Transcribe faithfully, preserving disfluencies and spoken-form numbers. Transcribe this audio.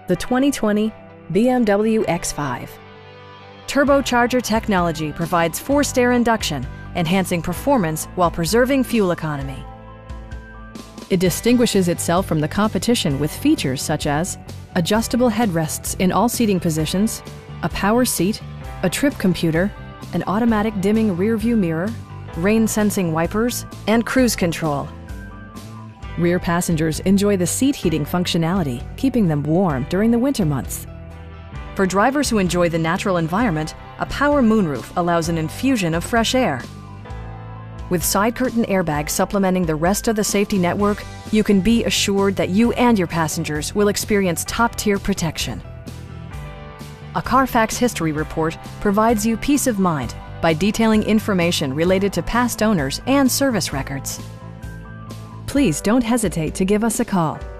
the twenty twenty B M W X five. Turbocharger technology provides forced air induction, enhancing performance while preserving fuel economy. It distinguishes itself from the competition with features such as adjustable headrests in all seating positions, a power seat, a trip computer, an automatic dimming rearview mirror, rain-sensing wipers, and cruise control. Rear passengers enjoy the seat heating functionality, keeping them warm during the winter months. For drivers who enjoy the natural environment, a power moonroof allows an infusion of fresh air. With side curtain airbags supplementing the rest of the safety network, you can be assured that you and your passengers will experience top-tier protection. A Carfax history report provides you peace of mind by detailing information related to past owners and service records. Please don't hesitate to give us a call.